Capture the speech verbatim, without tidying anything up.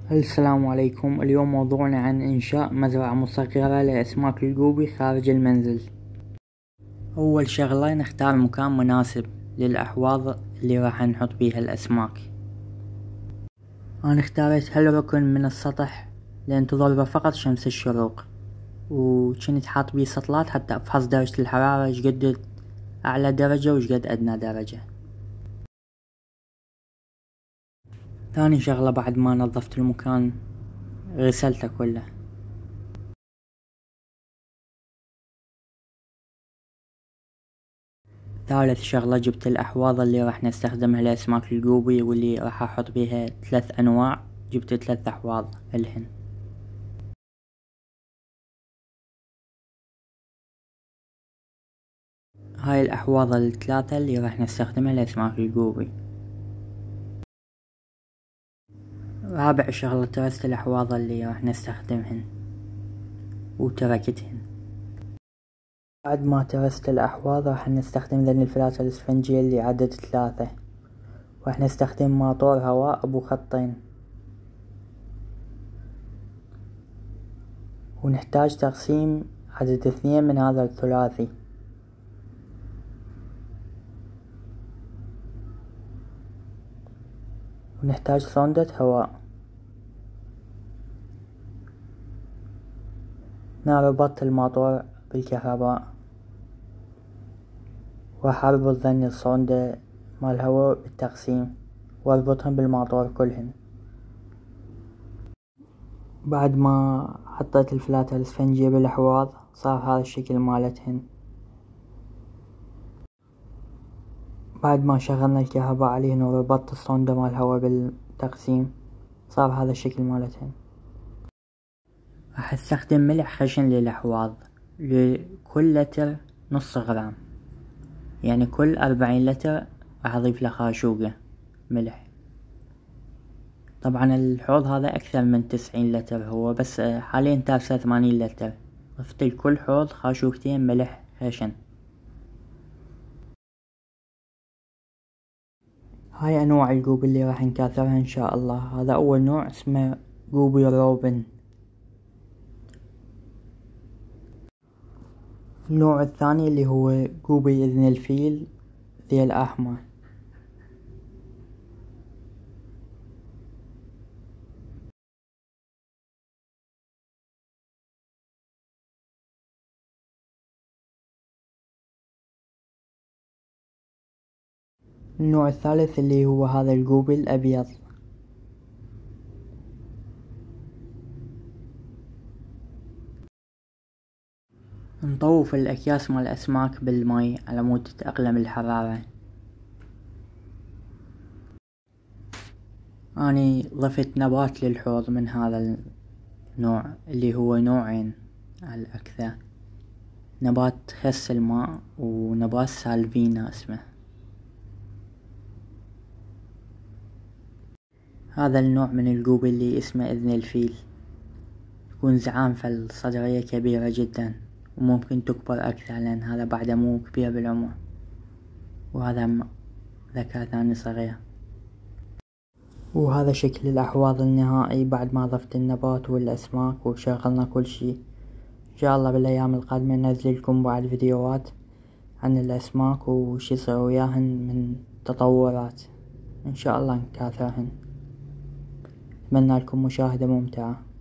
السلام عليكم. اليوم موضوعنا عن إنشاء مزرعة مصغرة لأسماك الجوبي خارج المنزل. أول شغلة نختار مكان مناسب للأحواض اللي راح نحط بيها الأسماك. أنا اختاريت هالركن من السطح لأن تضربه فقط شمس الشروق، وكنت حاط بيه سطلات حتى أفحص درجة الحرارة شقد أعلى درجة وشقد أدنى درجة. ثاني شغلة بعد ما نظفت المكان غسلته كله. ثالث شغلة جبت الأحواض اللي راح نستخدمها لأسماك الجوبي واللي راح أحط بيها ثلاث أنواع. جبت ثلاث أحواض الهن. هاي الأحواض الثلاثة اللي راح نستخدمها لأسماك الجوبي. رابع شغلة ترست الأحواض اللي راح نستخدمهن وتركتهن. بعد ما ترست الأحواض راح نستخدم ذن الفلاتر الإسفنجية اللي عدد ثلاثة، راح نستخدم موتور هواء أبو خطين، ونحتاج تقسيم عدد اثنين من هذا الثلاثي. ونحتاج صندة هواء. نربط الموتور بالكهرباء، راح اربط ذني الصندة مال الهواء بالتقسيم واربطهم بالموتور كلهن. بعد ما حطيت الفلاتر الاسفنجية بالاحواض صار هذا الشكل مالتهن. بعد ما شغلنا الكهرباء عليهن وربطت الصندة مال الهواء بالتقسيم صار هذا الشكل مالتهن. راح استخدم ملح خشن للأحواض، لكل لتر نص غرام، يعني كل أربعين لتر راح أضيف له خاشوقة ملح. طبعا الحوض هذا أكثر من تسعين لتر هو، بس حاليا تافسه ثمانين لتر. ضفت لكل حوض خاشوقتين ملح خشن. هاي أنواع الجوبي اللي راح نكاثرها إن شاء الله. هذا أول نوع اسمه جوبي روبن. النوع الثاني اللي هو جوبي إذن الفيل ذيل أحمر. النوع الثالث اللي هو هذا الجوبي الأبيض. نطوف الأكياس مال الأسماك بالماء على مود تتأقلم الحرارة. أني ضفت نبات للحوض من هذا النوع اللي هو نوعين على الأكثر، نبات خس الماء ونبات سالفينا اسمه. هذا النوع من الجوبي اللي اسمه إذن الفيل يكون زعانفة الصدرية كبيرة جدا وممكن تكبر أكثر، لأن هذا بعده مو كبير بالعمر وهذا ذكر ثاني صغير. وهذا شكل الأحواض النهائي بعد ما ضفت النبات والأسماك وشغلنا كل شي. إن شاء الله بالأيام القادمة ننزل لكم بعد فيديوهات عن الأسماك وش يصير وياهن من تطورات. إن شاء الله نكاثرهن. أتمنى لكم مشاهدة ممتعة.